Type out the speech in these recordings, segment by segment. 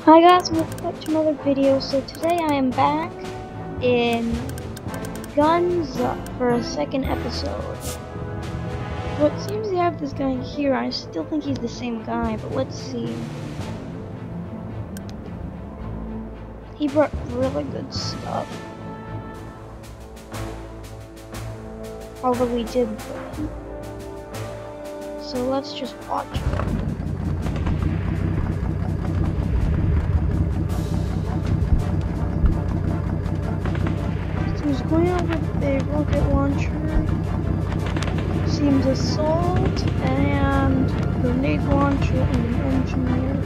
Hi guys, welcome back to another video. So today I am back in Guns Up for a second episode. So it seems they have this guy here. I still think he's the same guy, but let's see. He brought really good stuff. Although we did win. So let's just watch it. Who's going out with a rocket launcher, seems assault, and grenade launcher, and an engineer.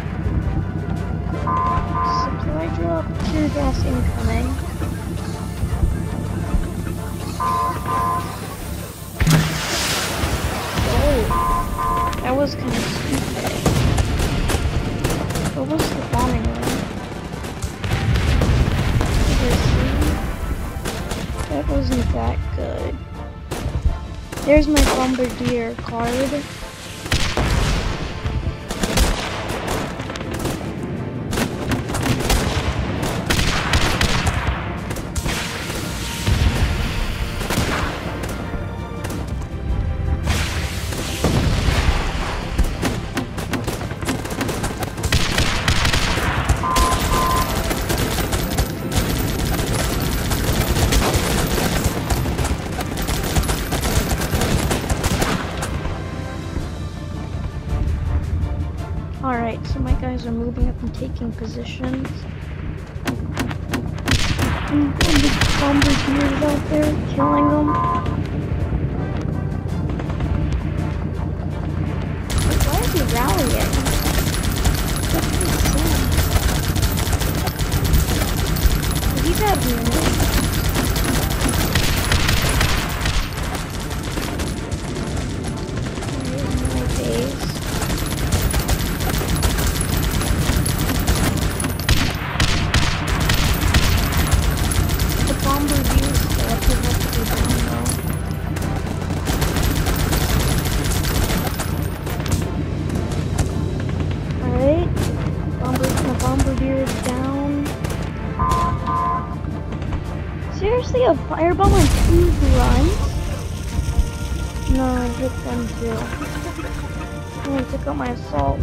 Supply drop, tear gas incoming. Oh, that was kind of stupid. What was the bombing run? That wasn't that good. There's my Bombardier card. Alright, so my guys are moving up and taking positions. And the Bombardiers out there killing them. But why is he rallying? That's insane. He's having Bombardier is down. Seriously, a firebomb on 2 runs? No, I hit them too. Oh, I took out my assault.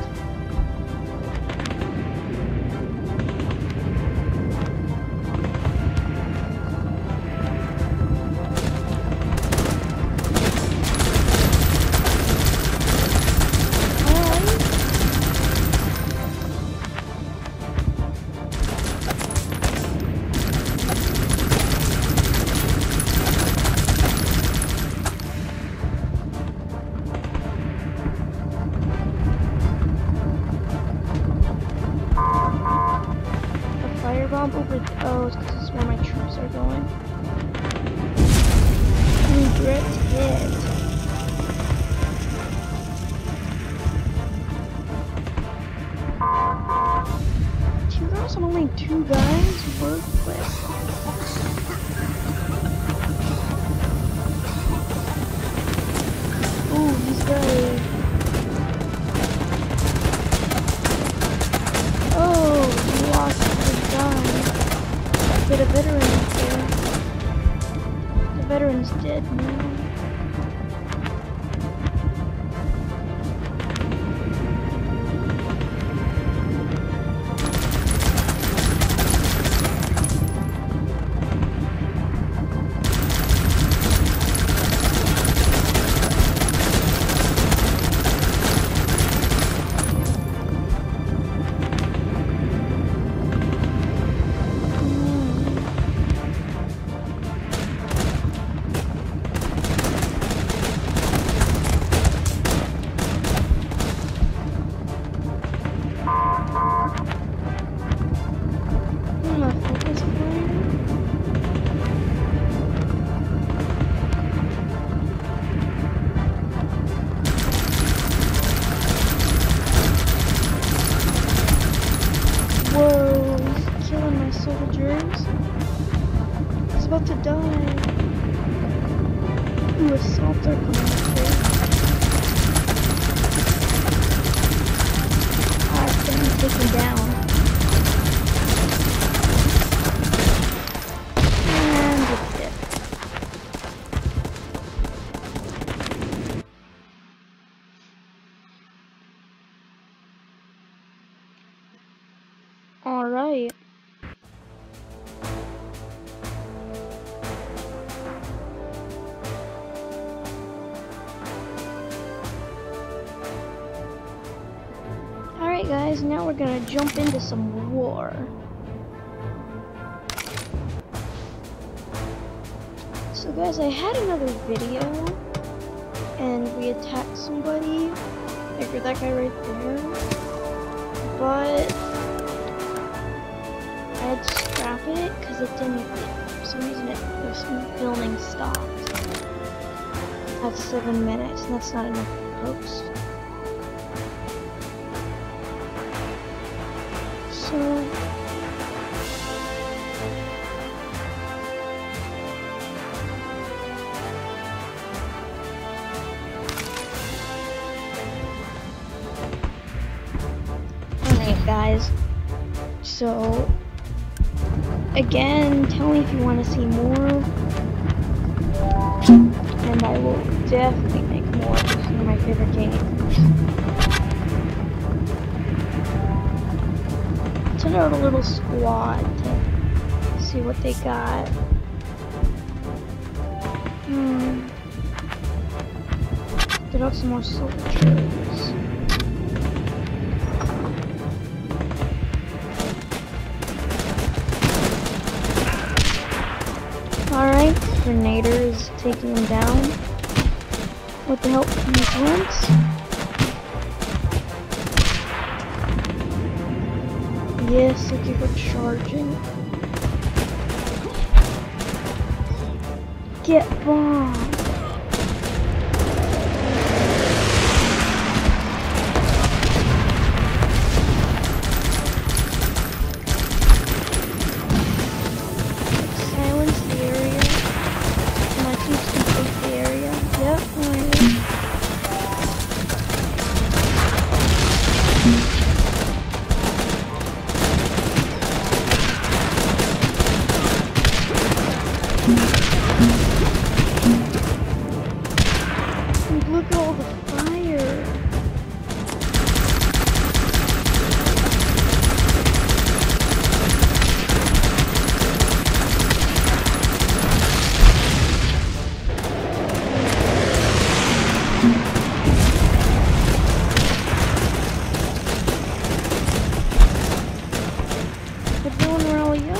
Firebomb over those because this is where my troops are going. Direct hit. Two girls and only 2 guys? Worthless. Ooh, these guys. Oh, we lost. But a veteran is there. The veteran's dead now. Whoa, he's killing my soldiers. He's about to die. Ooh, assaults are coming up here. I've been taken down. Alright. Alright guys, now we're gonna jump into some war. So guys, I had another video and we attacked somebody, like that guy right there, but I had to scrap it because it didn't, for some reason the filming stopped at 7 minutes, and that's not enough to post. So alright guys, so again, tell me if you want to see more, and I will definitely make more. It's one of my favorite games. Send out a little squad to see what they got. Get out some more soldiers. Alright, Grenader is taking him down with the help from his once. Yes, look at her charging. Get bombed. Silence the area. My team's complete the area. Yep, alright. Look at all the fire. Everyone rally up.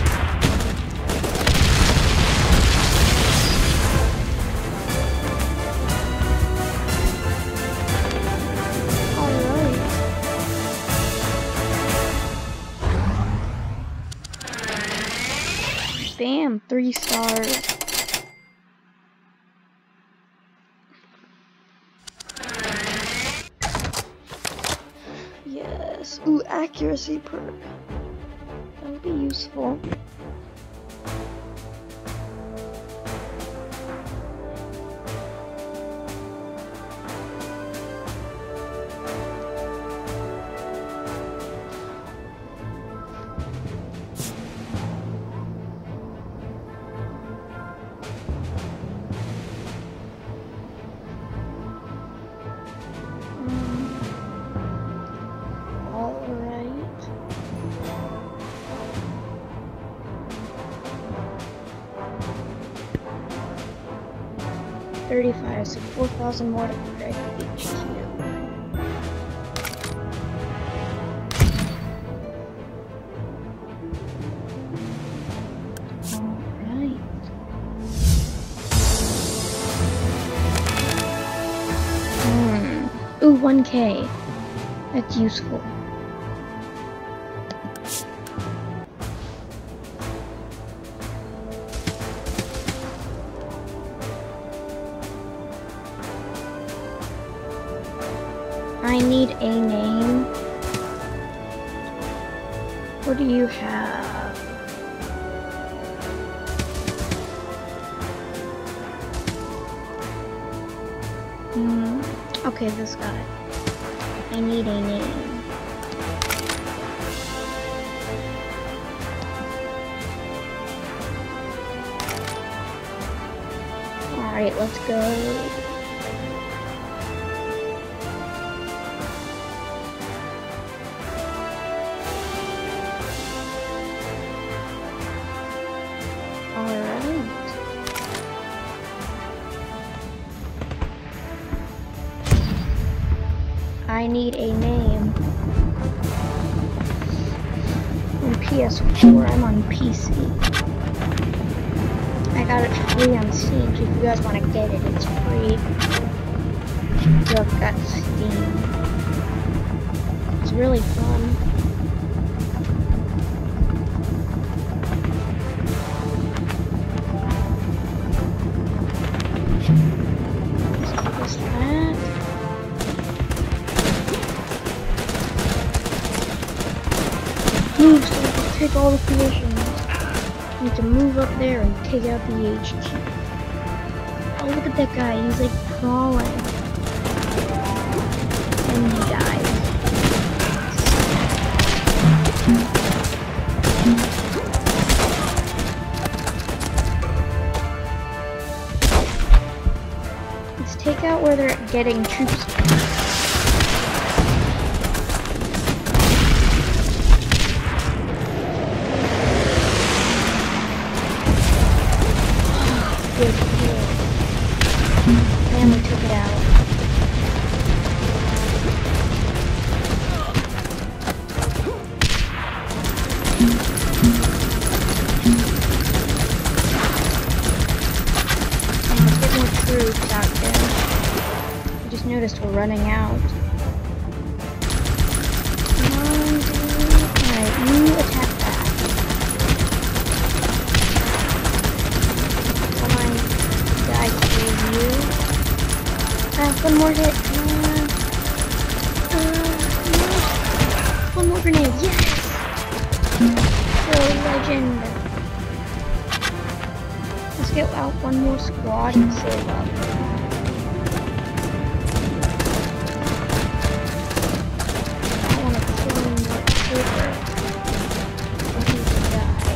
Bam, 3 stars. Yes. Ooh, accuracy perk. That would be useful. Alright. 35, so 4,000 more to upgrade HQ. Alright. Ooh, 1K. That's useful. I need a name. What do you have? Okay, this guy. I need a name. Alright, let's go. I need a name. On PS4, I'm on PC. I got it free on Steam, so if you guys want to get it, it's free. I've got Steam. It's really fun. What's that? Move so we can take all the positions. We need to move up there and take out the HQ. Oh, look at that guy. He's like crawling. And he dies. Let's take out where they're getting troops. Good. And we took it out. Let's get more troops out there. I just noticed we're running out. Come on, dude. Alright, you attack that. Come on, guy, save you. One more hit. One more grenade. Yes! So legend. Let's get out one more squad and save up. I want to kill him with paper. I need to die.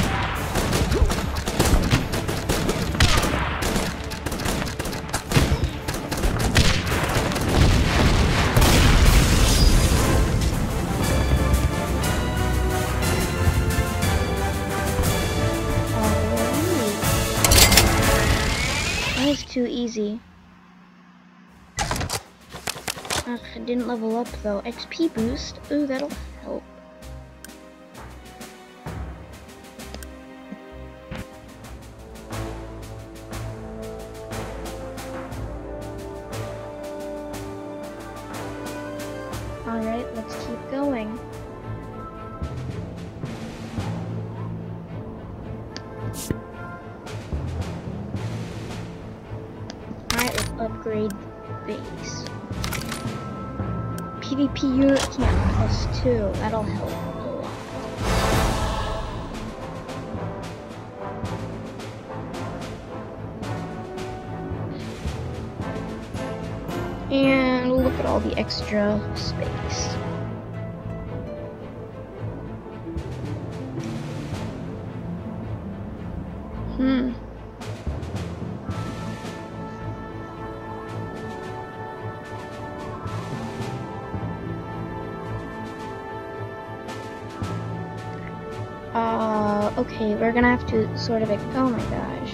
That was too easy. Ugh, I didn't level up though. XP boost. Ooh, that'll help. Alright, let's keep going. Alright, let's upgrade the base. PvP unit camp +2. That'll help a lot. And look at all the extra space. Okay, we're gonna have to sort of, oh my gosh.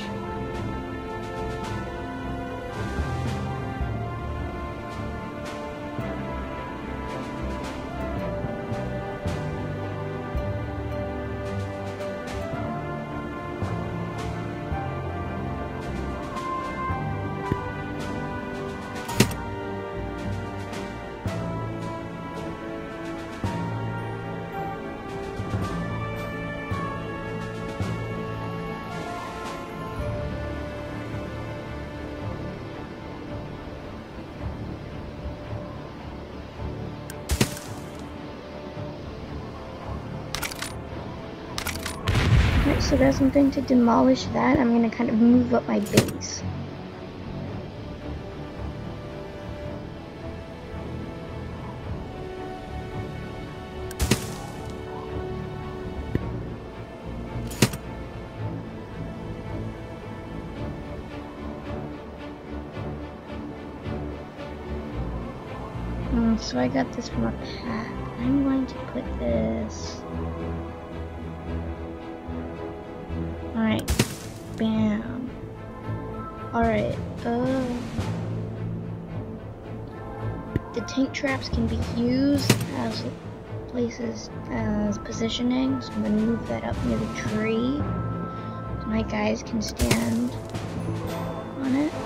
Alright, so guys, I'm going to demolish that. I'm going to kind of move up my base. So I got this from a pack. I'm going to put this. Alright. Bam. Alright. the tank traps can be used as places as positioning, so I'm gonna move that up near the tree so my guys can stand on it.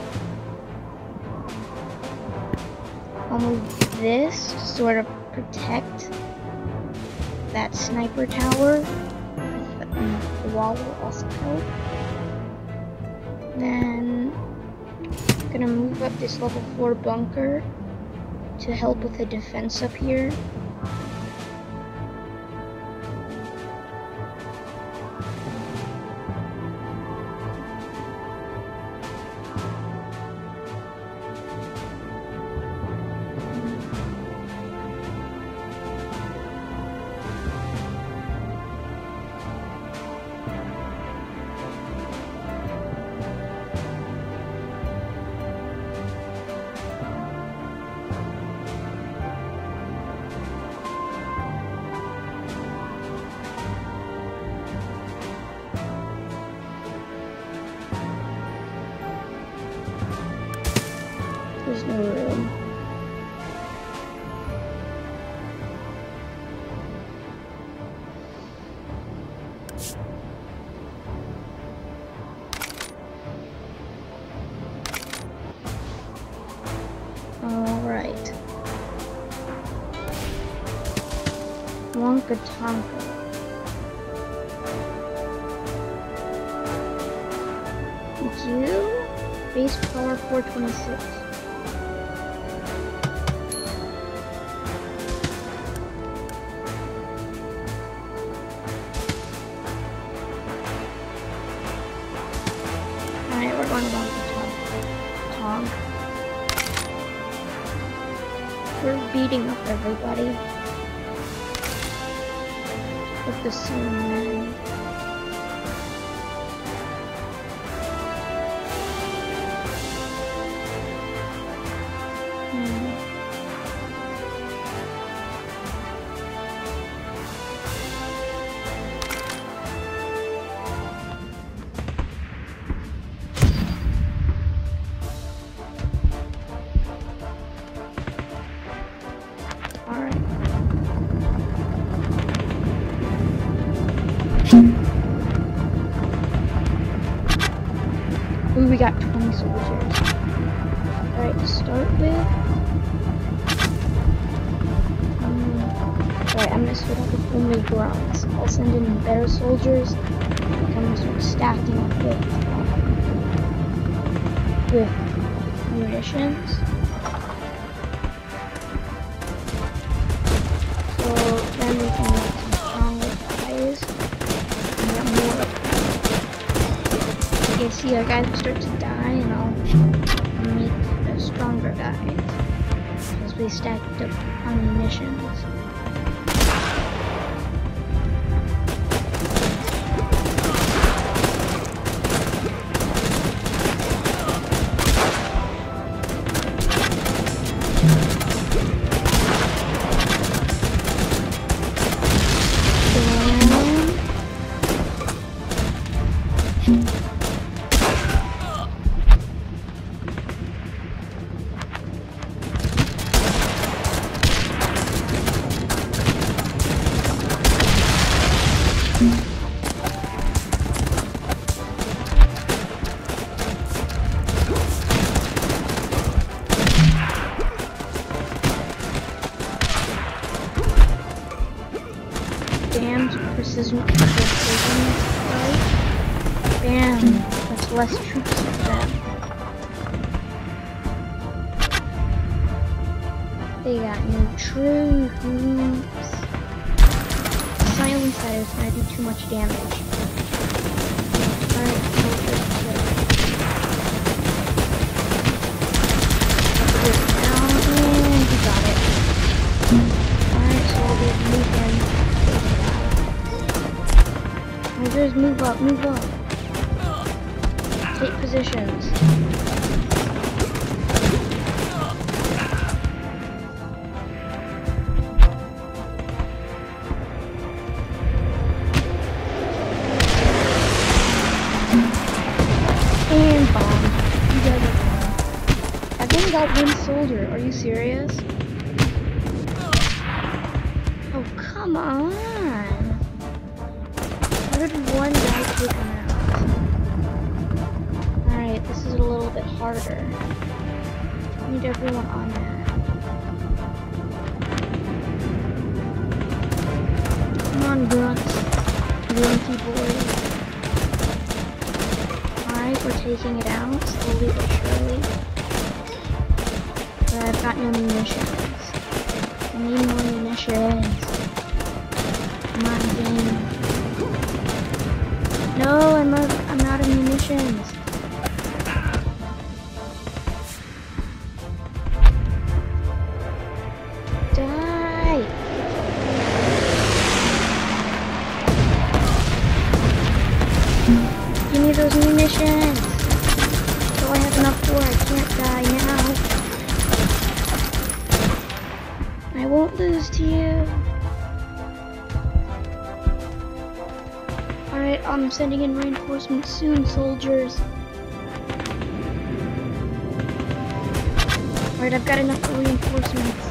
I'll move this to sort of protect that sniper tower. The wall will also help. Then I'm gonna move up this level 4 bunker to help with the defense up here. There's no room. Alright. Wonka Tonka. Thank you. Base power 426. Alright, we're going along the Tog. We're beating up everybody with the same men. Ooh, we got 20 soldiers. Alright, to start with. Alright, I'm gonna start off with only grunts. I'll send in better soldiers. I'm gonna start stacking up with munitions. So then we can make some stronger guys. And get more. You can see our guys will start to die, and I'll make a stronger guys because we stacked up on munitions. Damn, precision, right? Bam, that's less troops for them. They got no troops. Silence that is gonna do too much damage. Alright, he got it. Alright, soldiers, move in. Soldiers, move up, move up. Take positions. And bomb. You guys are bomb. I've only got one soldier. Are you serious? Come on. How did one guy take him out? Alright, this is a little bit harder. I need everyone on that. Come on, grunts. Grunty boys. Alright, we're taking it out, slowly but surely. But I've got no munitions. I need more munitions. Come on, game. No, I'm out of munitions. Die! Give me those munitions. That's all I have enough for. I can't die now. I won't lose to you. Alright, I'm sending in reinforcements soon, soldiers. Alright, I've got enough for reinforcements.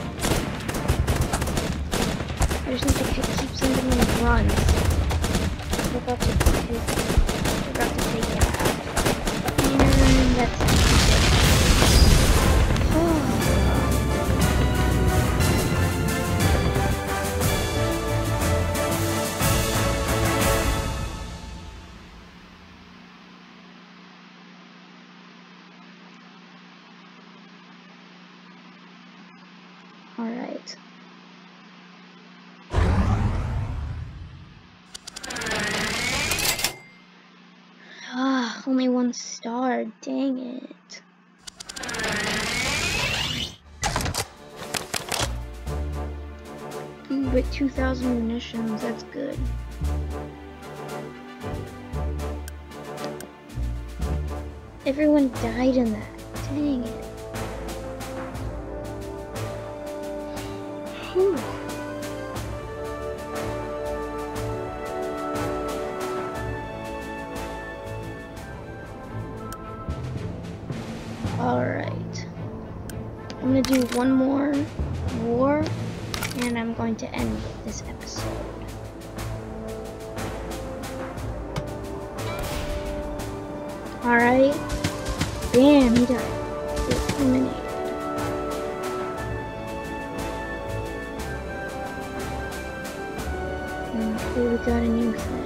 I just need to keep sending in runs. We're about to take it out. And that's it. Alright. Only 1 star, dang it. Ooh, with 2,000 munitions, that's good. Everyone died in that, dang it. Whew. Alright. I'm gonna do one more war, and I'm going to end this episode. Alright. Bam, he died. Eliminated. Okay, we got a new thing.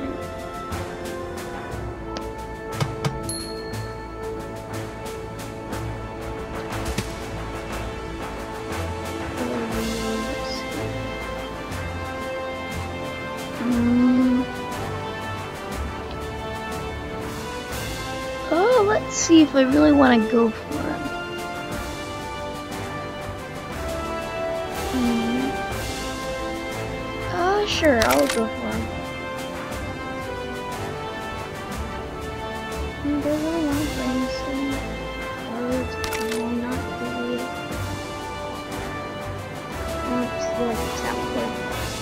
Oh, let's see if I really want to go for him. Sure, I'll go for him. Do I really want to bring some cards? No, not really. I'll just like tap there.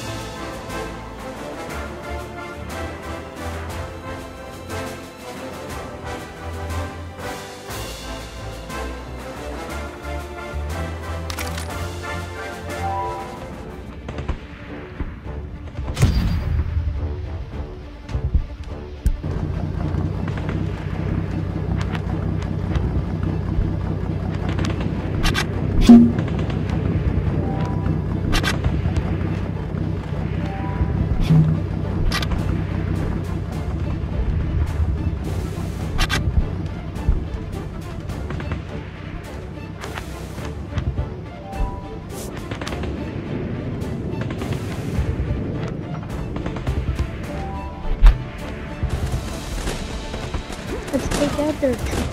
Let's take out their troops.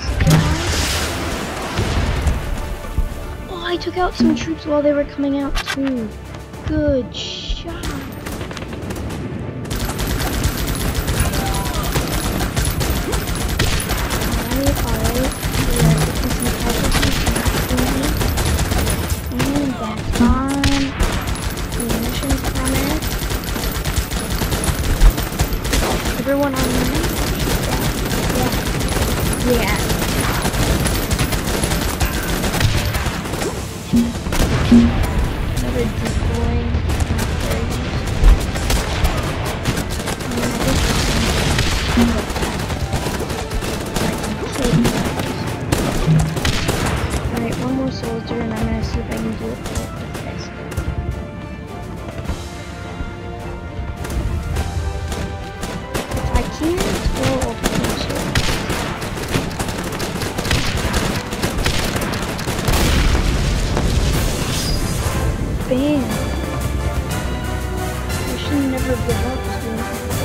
Oh, I took out some troops while they were coming out too. Good shot. Alright. And that's on. Munitions coming. Everyone on the yeah. Another decoy. never give up doing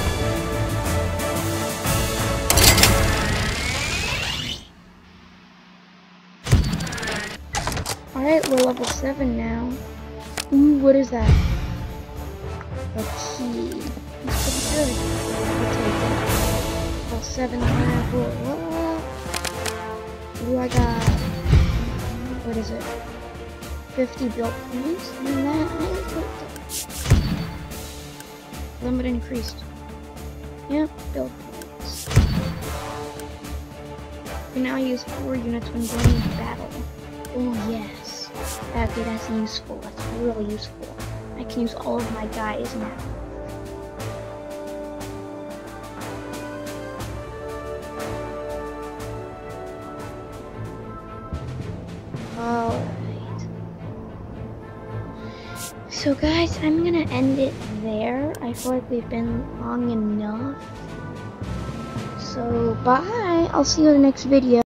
it. Alright, we're level 7 now. Ooh, what is that? A key. It's pretty good. I'll take it. Level 7 level. Ooh, I got, what is it? 50 build points? And that, limit increased. Yep, build points. You can now use 4 units when going into battle. Oh yes. Okay, that's useful. That's really useful. I can use all of my guys now. Alright. So guys, I'm gonna end it there. I feel like we've been long enough. So bye. I'll see you in the next video.